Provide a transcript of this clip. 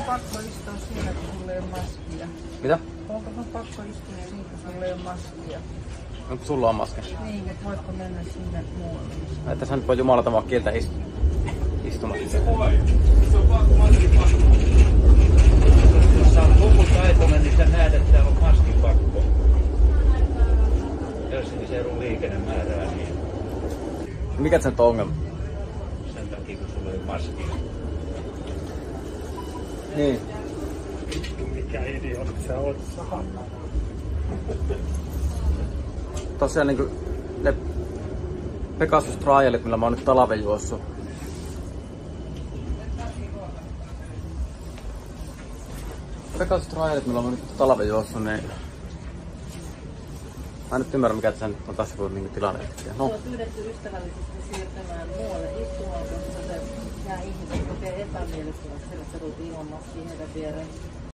pakko istua siinä, kun sulla ei ole maskia? Mitä? Onko sun pakko istua siinä, kun sulla ei ole maskia? Onko sulla on maski? Niin, että voitko mennä sinne muualle? Että sä nyt voi jumalata vaan kieltä istumassa. Jos sä oot lukutaitoinen, niin sä näet, että täällä on maskipakko. Helsingin seudun liikennemäärää, niin Mikä se nyt on ongelma? sen takia, kun sulla ei ole maskia. Niin. Mikä idiootti sä oot, Sahanna? Tosiaan niinku ne Pegasus Trialit, millä mä oon nyt talven juossut. Pegasus Trialit, millä mä oon nyt talven juossut, niin mä en nyt ymmärrä mikä tässä nyt on tässä niinku tilanne. No. On pyydetty ystävällisesti siirtymään muualle istumaan, koska nämä ihmiset kokee epämiellyttävästi, että se ruutii ilman maskia heidän viereen.